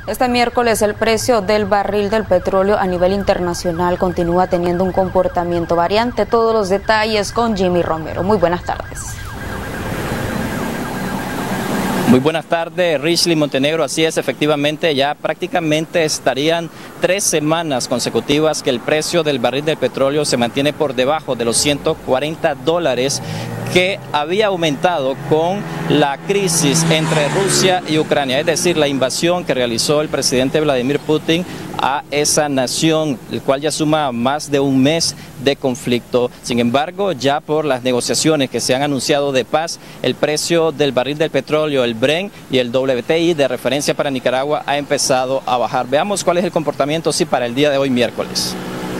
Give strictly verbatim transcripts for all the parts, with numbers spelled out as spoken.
Este miércoles el precio del barril del petróleo a nivel internacional continúa teniendo un comportamiento variante. Todos los detalles con Jimmy Romero. Muy buenas tardes. Muy buenas tardes, Richly Montenegro. Así es, efectivamente, ya prácticamente estarían tres semanas consecutivas que el precio del barril del petróleo se mantiene por debajo de los ciento cuarenta dólares que había aumentado con la crisis entre Rusia y Ucrania, es decir, la invasión que realizó el presidente Vladimir Putin a esa nación, el cual ya suma más de un mes de conflicto. Sin embargo, ya por las negociaciones que se han anunciado de paz, el precio del barril del petróleo, el Brent y el W T I de referencia para Nicaragua ha empezado a bajar. Veamos cuál es el comportamiento sí para el día de hoy miércoles.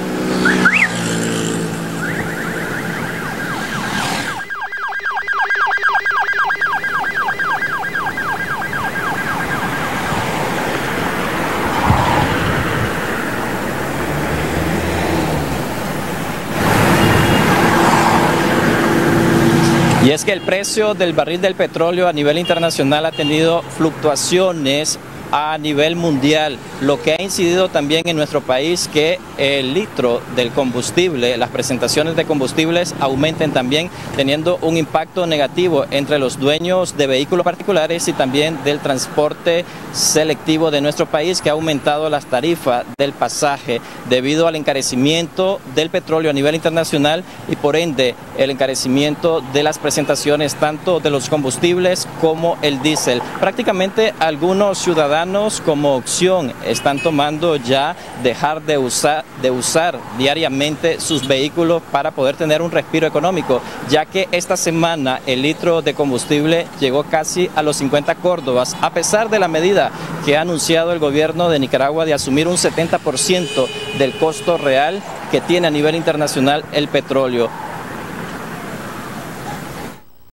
Y es que el precio del barril del petróleo a nivel internacional ha tenido fluctuaciones a nivel mundial, lo que ha incidido también en nuestro país que el litro del combustible, las presentaciones de combustibles aumenten también, teniendo un impacto negativo entre los dueños de vehículos particulares y también del transporte selectivo de nuestro país, que ha aumentado las tarifas del pasaje debido al encarecimiento del petróleo a nivel internacional y por ende el encarecimiento de las presentaciones tanto de los combustibles como el diésel. Prácticamente algunos ciudadanos como opción están tomando ya dejar de usar, de usar diariamente sus vehículos para poder tener un respiro económico, ya que esta semana el litro de combustible llegó casi a los cincuenta córdobas, a pesar de la medida que ha anunciado el gobierno de Nicaragua de asumir un setenta por ciento del costo real que tiene a nivel internacional el petróleo.